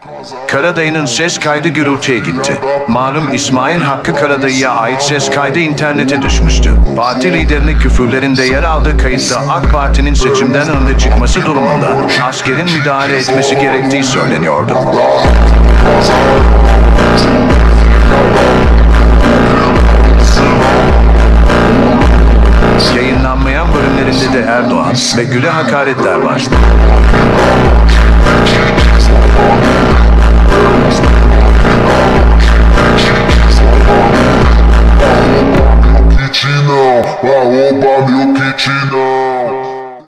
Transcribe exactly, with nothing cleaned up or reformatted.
Karadayı'nın ses kaydı gürültüye gitti. Malum İsmail Hakkı Karadayı'ya ait ses kaydı internete düşmüştü. Parti liderinin küfürlerinde yer aldığı kayıtta AK Parti'nin seçimden önde çıkması durumunda askerin müdahale etmesi gerektiği söyleniyordu. Yayınlanmayan bölümlerinde de Erdoğan ve Gül'e hakaretler var.